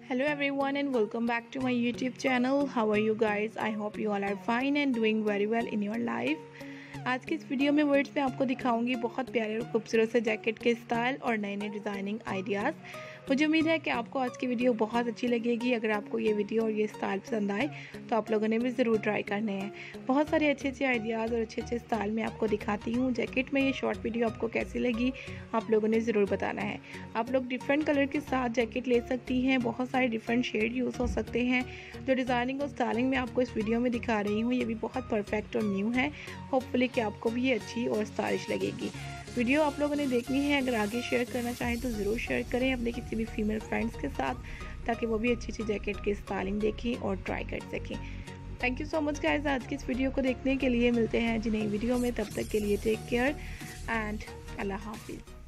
Hello everyone and welcome back to my YouTube channel. How are you guys? I hope you all are fine and doing very well in your life. आज की इस video में words में आपको दिखाऊंगी बहुत प्यारे और खूबसूरत से जैकेट के स्टाइल और नए नए डिज़ाइनिंग आइडियाज़। मुझे उम्मीद है कि आपको आज की वीडियो बहुत अच्छी लगेगी। अगर आपको ये वीडियो और ये स्टाइल पसंद आए तो आप लोगों ने भी ज़रूर ट्राई करने हैं। बहुत सारे अच्छे अच्छे आइडियाज़ और अच्छे अच्छे स्टाइल में आपको दिखाती हूँ। जैकेट में ये शॉर्ट वीडियो आपको कैसी लगी आप लोगों ने ज़रूर बताना है। आप लोग डिफरेंट कलर के साथ जैकेट ले सकती हैं। बहुत सारे डिफरेंट शेड यूज़ हो सकते हैं। जो डिज़ाइनिंग और स्टाइलिंग मैं आपको इस वीडियो में दिखा रही हूँ ये भी बहुत परफेक्ट और न्यू है। होपफुली कि आपको भी ये अच्छी और स्टाइलिश लगेगी। वीडियो आप लोगों ने देखनी है। अगर आगे शेयर करना चाहें तो ज़रूर शेयर करें अपने किसी भी फीमेल फ्रेंड्स के साथ, ताकि वो भी अच्छी अच्छी जैकेट की स्टाइलिंग देखें और ट्राई कर सकें। Thank you so much guys आज की इस वीडियो को देखने के लिए। मिलते हैं जी नई वीडियो में, तब तक के लिए टेक केयर एंड अल्लाह हाफिज़।